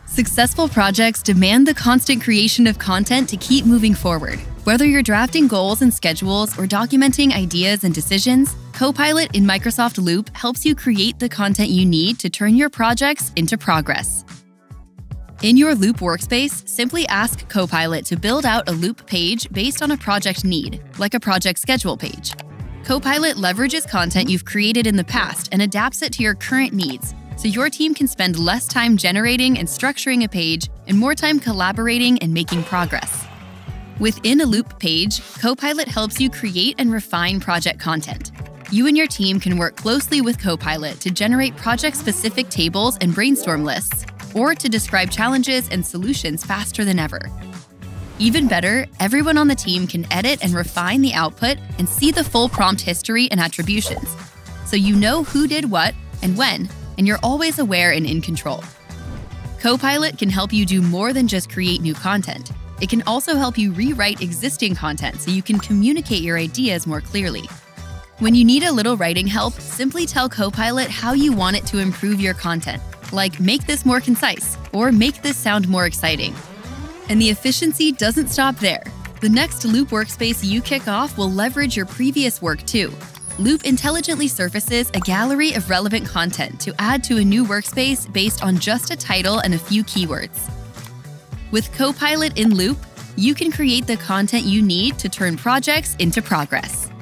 Successful projects demand the constant creation of content to keep moving forward. Whether you're drafting goals and schedules or documenting ideas and decisions, Copilot in Microsoft Loop helps you create the content you need to turn your projects into progress. In your Loop workspace, simply ask Copilot to build out a Loop page based on a project need, like a project schedule page. Copilot leverages content you've created in the past and adapts it to your current needs, so your team can spend less time generating and structuring a page and more time collaborating and making progress. Within a Loop page, Copilot helps you create and refine project content. You and your team can work closely with Copilot to generate project-specific tables and brainstorm lists, or to describe challenges and solutions faster than ever. Even better, everyone on the team can edit and refine the output and see the full prompt history and attributions, so you know who did what and when, and you're always aware and in control. Copilot can help you do more than just create new content. It can also help you rewrite existing content so you can communicate your ideas more clearly. When you need a little writing help, simply tell Copilot how you want it to improve your content, like make this more concise or make this sound more exciting. And the efficiency doesn't stop there. The next Loop workspace you kick off will leverage your previous work too. Loop intelligently surfaces a gallery of relevant content to add to a new workspace based on just a title and a few keywords. With Copilot in Loop, you can create the content you need to turn projects into progress.